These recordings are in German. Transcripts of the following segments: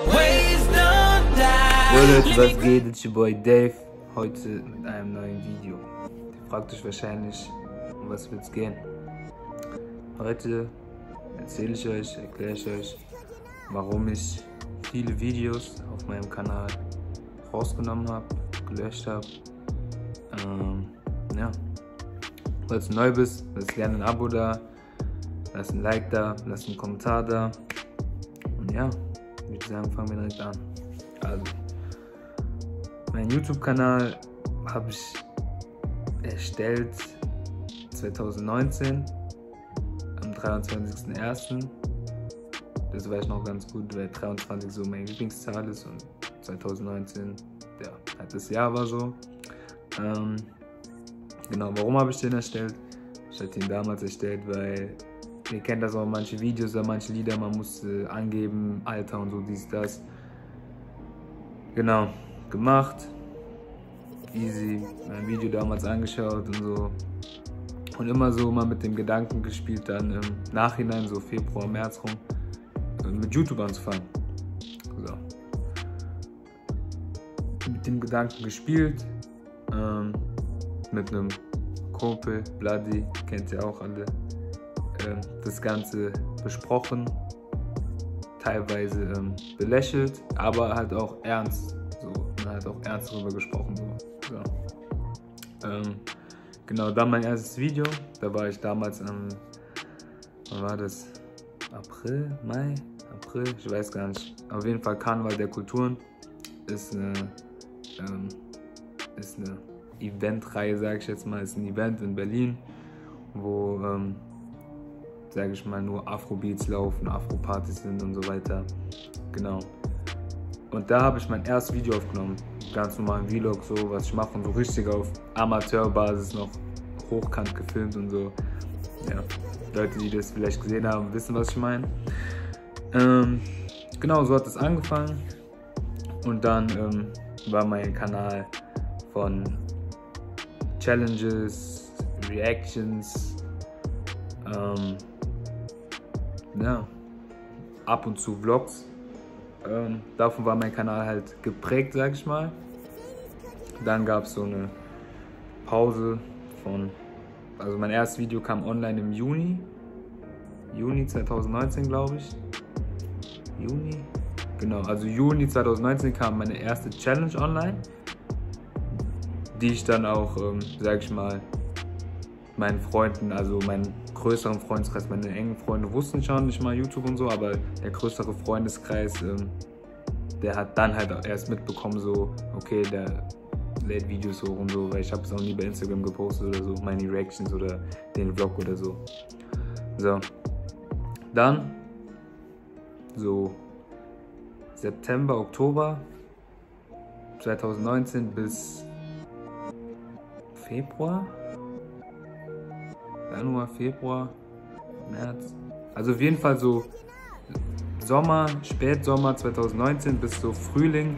Leute, was geht? It's your boy Dave. Heute mit einem neuen Video. Ihr fragt euch wahrscheinlich, um was wird's gehen? Heute erzähle ich euch, erkläre ich euch, warum ich viele Videos auf meinem Kanal rausgenommen habe, gelöscht habe. Ja. Falls du neu bist, lass gerne ein Abo da, lass ein Like da, lass einen Kommentar da. Und ja, würde ich sagen, fangen wir direkt an. Also, mein YouTube-Kanal habe ich erstellt 2019, am 23.01. Das weiß ich noch ganz gut, weil 23 so meine Lieblingszahl ist und 2019, ja, halt das Jahr war so. Genau, warum habe ich den erstellt? Ich hatte ihn damals erstellt, weil ihr kennt das auch, manche Videos oder manche Lieder, man muss angeben, Alter und so, dies, das. Genau, gemacht, easy, mein Video damals angeschaut und so. Und immer so mal mit dem Gedanken gespielt, dann im Nachhinein, so Februar, März rum, mit YouTube anzufangen. So. Mit dem Gedanken gespielt, mit einem Kumpel, Bloody, kennt ihr auch alle, das Ganze besprochen, teilweise belächelt, aber halt auch ernst, so, und halt auch ernst darüber gesprochen. So. Genau, dann mein erstes Video, da war ich damals am, wann war das? April, Mai, April, ich weiß gar nicht. Auf jeden Fall Karneval der Kulturen ist eine Eventreihe, sage ich jetzt mal, ist ein Event in Berlin, wo, sage ich mal, nur Afrobeats laufen, Afro-Partys sind und so weiter. Genau. Und da habe ich mein erstes Video aufgenommen, ganz normalen Vlog, so was ich mache und so richtig auf Amateurbasis noch hochkant gefilmt und so. Ja, Leute, die das vielleicht gesehen haben, wissen, was ich meine. Genau, so hat es angefangen und dann war mein Kanal von Challenges, Reactions, ja, ab und zu Vlogs. Davon war mein Kanal halt geprägt, sag ich mal. Dann gab es so eine Pause von, also mein erstes Video kam online im Juni 2019, glaube ich. Juni? Genau, also Juni 2019 kam meine erste Challenge online, die ich dann auch, sag ich mal, meinen Freunden, also meinen größeren Freundeskreis, meine engen Freunde wussten schon nicht mal YouTube und so, aber der größere Freundeskreis, der hat dann halt erst mitbekommen, so, okay, der lädt Videos hoch und so, weil ich habe es auch nie bei Instagram gepostet oder so, meine Reactions oder den Vlog oder so. So, dann so September, Oktober 2019 bis Februar, Januar, Februar, März, also auf jeden Fall so Sommer, Spätsommer 2019 bis so Frühling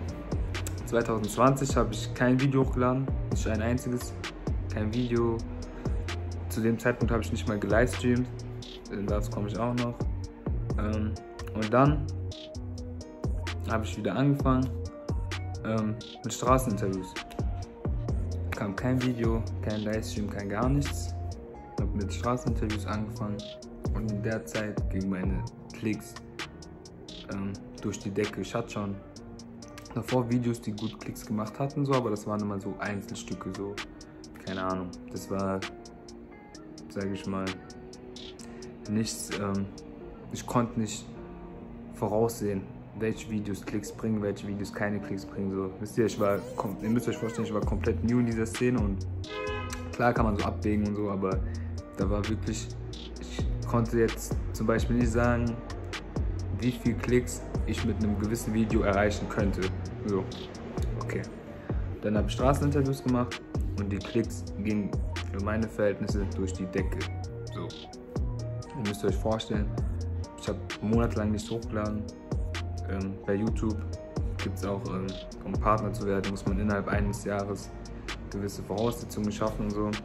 2020 habe ich kein Video hochgeladen, nicht ein einziges, kein Video. Zu dem Zeitpunkt habe ich nicht mal gelivestreamt, dazu komme ich auch noch. Und dann habe ich wieder angefangen mit Straßeninterviews. Kam kein Video, kein Livestream, kein gar nichts. Ich habe mit Straßeninterviews angefangen und in der Zeit gingen meine Klicks durch die Decke. Ich hatte schon davor Videos, die gut Klicks gemacht hatten, so, aber das waren immer so Einzelstücke, so, keine Ahnung. Das war, sage ich mal, nichts, ich konnte nicht voraussehen, welche Videos Klicks bringen, welche Videos keine Klicks bringen. So. Wisst ihr, ihr müsst euch vorstellen, ich war komplett new in dieser Szene und klar kann man so abwägen und so, aber da war wirklich, ich konnte jetzt zum Beispiel nicht sagen, wie viel Klicks ich mit einem gewissen Video erreichen könnte. So, okay. Dann habe ich Straßeninterviews gemacht und die Klicks gingen für meine Verhältnisse durch die Decke. So. Ihr müsst euch vorstellen, ich habe monatelang nichts hochgeladen. Bei YouTube gibt es auch, um Partner zu werden, muss man innerhalb eines Jahres gewisse Voraussetzungen schaffen und so,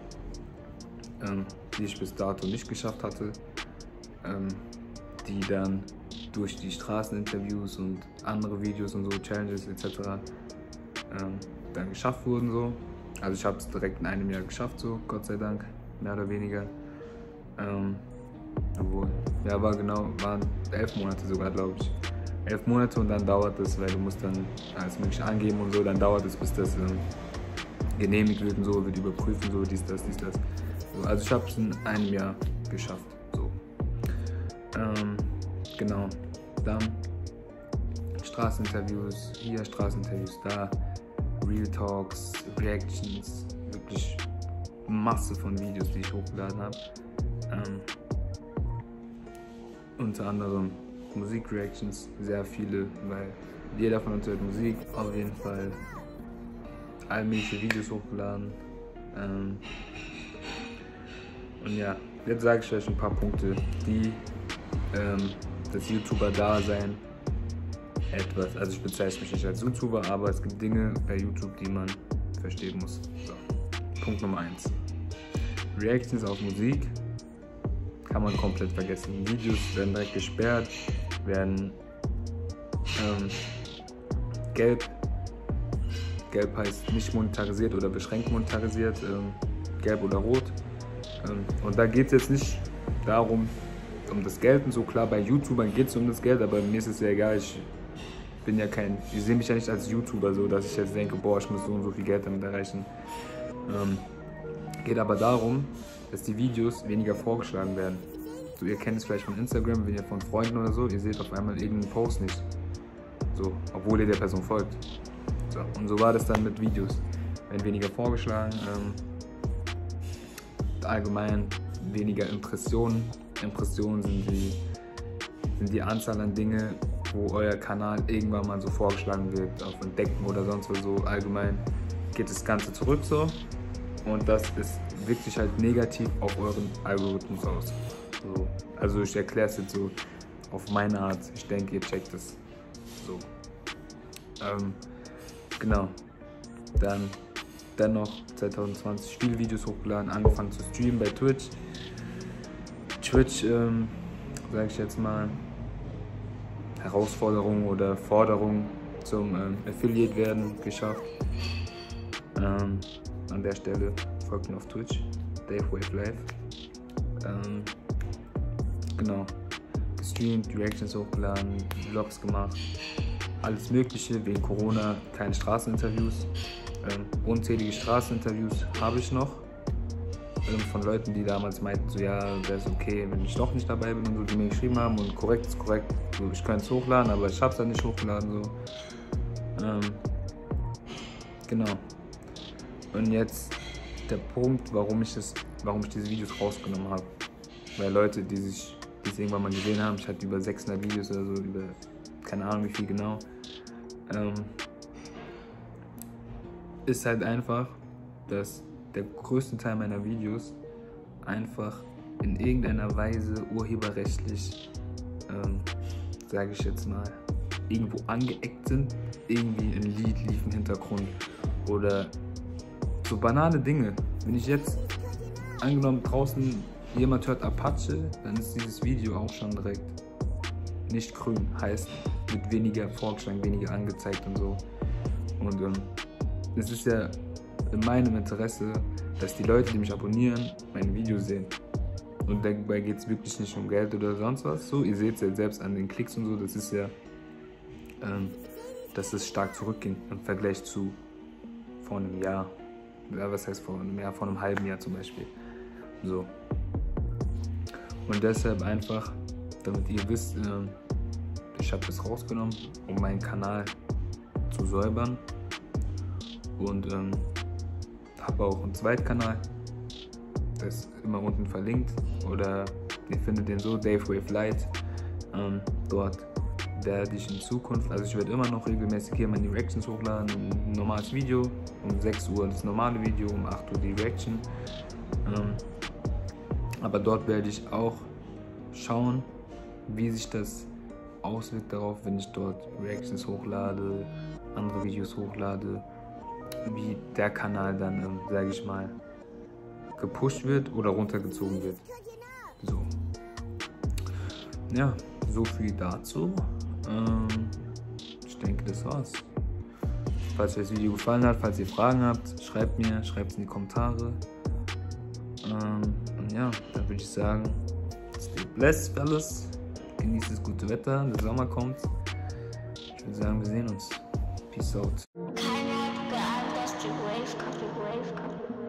die ich bis dato nicht geschafft hatte, die dann durch die Straßeninterviews und andere Videos und so, Challenges etc. Dann geschafft wurden so. Also ich habe es direkt in einem Jahr geschafft, so Gott sei Dank, mehr oder weniger. Obwohl, ja, waren 11 Monate sogar, glaube ich. 11 Monate und dann dauert es, weil du musst dann alles mögliche angeben und so, dann dauert es, bis das genehmigt wird und so, wird überprüft und so, dies, das. So, also ich habe es in einem Jahr geschafft, so. Genau, dann Straßeninterviews, hier Straßeninterviews, da, Real Talks, Reactions, wirklich Masse von Videos, die ich hochgeladen habe. Unter anderem Musikreactions, sehr viele, weil jeder von uns hört Musik, auf jeden Fall all mögliche Videos hochgeladen. Und ja, jetzt sage ich euch ein paar Punkte, die das YouTuber-Dasein etwas, also ich bezeichne mich nicht als YouTuber, aber es gibt Dinge bei YouTube, die man verstehen muss. So. Punkt Nummer 1. Reactions auf Musik kann man komplett vergessen. Videos werden direkt gesperrt, werden gelb heißt nicht monetarisiert oder beschränkt monetarisiert, gelb oder rot. Und da geht es jetzt nicht darum, um das Geld und so. Klar, bei YouTubern geht es um das Geld, aber mir ist es ja egal, ich sehe mich ja nicht als YouTuber so, dass ich jetzt denke, boah, ich muss so und so viel Geld damit erreichen. Geht aber darum, dass die Videos weniger vorgeschlagen werden. So, ihr kennt es vielleicht von Instagram, wenn ihr von Freunden oder so, ihr seht auf einmal irgendeinen Post nicht. So, obwohl ihr der Person folgt. So, und so war das dann mit Videos. Werden weniger vorgeschlagen, allgemein weniger Impressionen. Impressionen sind die Anzahl an Dinge, wo euer Kanal irgendwann mal so vorgeschlagen wird, auf Entdecken oder sonst was so. Allgemein geht das Ganze zurück so. Und das ist wirklich halt negativ auf euren Algorithmus aus. So. Also ich erkläre es jetzt so auf meine Art. Ich denke, ihr checkt es so. Genau. Dann dennoch 2020 viele Videos hochgeladen, angefangen zu streamen bei Twitch. Sage ich jetzt mal, Herausforderungen oder Forderungen zum Affiliate werden geschafft. An der Stelle folgt mir auf Twitch, Dave Wave Live. Genau, gestreamt, Reactions hochgeladen, Vlogs gemacht, alles Mögliche, wegen Corona keine Straßeninterviews. Unzählige Straßeninterviews habe ich noch. Von Leuten, die damals meinten, so ja, wäre es okay, wenn ich doch nicht dabei bin und so, die mir geschrieben haben und korrekt ist korrekt, so, ich könnte es hochladen, aber ich habe es dann nicht hochgeladen. So. Genau. Und jetzt der Punkt, warum ich diese Videos rausgenommen habe. Weil Leute, die es irgendwann mal gesehen haben, ich hatte über 600 Videos oder so, über keine Ahnung wie viel genau, ist halt einfach, dass der größte Teil meiner Videos einfach in irgendeiner Weise urheberrechtlich, sage ich jetzt mal, irgendwo angeeckt sind. Irgendwie ein Lied lief im Hintergrund oder so banale Dinge. Wenn ich jetzt, angenommen draußen jemand hört Apache, dann ist dieses Video auch schon direkt nicht grün, heißt mit weniger vorgeschlagen, weniger angezeigt und so. Und es ist ja in meinem Interesse, dass die Leute, die mich abonnieren, meine Videos sehen. Und dabei geht es wirklich nicht um Geld oder sonst was. So, ihr seht es ja selbst an den Klicks und so, das ist ja, dass es stark zurückging im Vergleich zu vor einem Jahr. Ja, was heißt vor einem Jahr? Vor einem halben Jahr zum Beispiel. So. Und deshalb einfach, damit ihr wisst, ich habe das rausgenommen, um meinen Kanal zu säubern. Und habe auch einen Zweitkanal, der ist immer unten verlinkt, oder ihr findet den so, Dave Wave Light. Dort werde ich in Zukunft, also ich werde immer noch regelmäßig hier meine Reactions hochladen, ein normales Video, um 6 Uhr das normale Video, um 8 Uhr die Reaction. Aber dort werde ich auch schauen, wie sich das auswirkt darauf, wenn ich dort Reactions hochlade, andere Videos hochlade, wie der Kanal dann, sage ich mal, gepusht wird oder runtergezogen wird. So. Ja, so viel dazu. Ich denke, das war's. Falls euch das Video gefallen hat, falls ihr Fragen habt, schreibt es in die Kommentare. Und ja, dann würde ich sagen, stay blessed, fellas. Genießt das gute Wetter, der Sommer kommt. Ich würde sagen, wir sehen uns. Peace out. Keine Ahnung, dass die Wave kommt.